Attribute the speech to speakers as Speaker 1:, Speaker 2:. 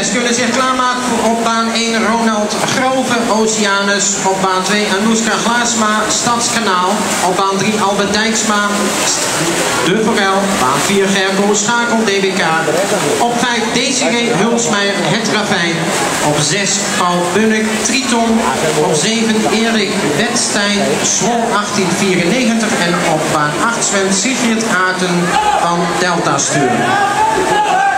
Speaker 1: 6 kunnen zich klaarmaken op baan 1 Ronald Grove, Oceanus. Op baan 2 Anouska Glaasma, Stadskanaal. Op baan 3 Albert Dijksma, De Forel. Baan 4 Gerco Schakel, DBK. Op 5 DCG Hulsmeijer, Het Ravijn. Op 6 Paul Bunnik, Triton. Op 7 Erik Wetstein, Swol 1894. En op baan 8 Sven Sigrid Aarten van Delta Stuur.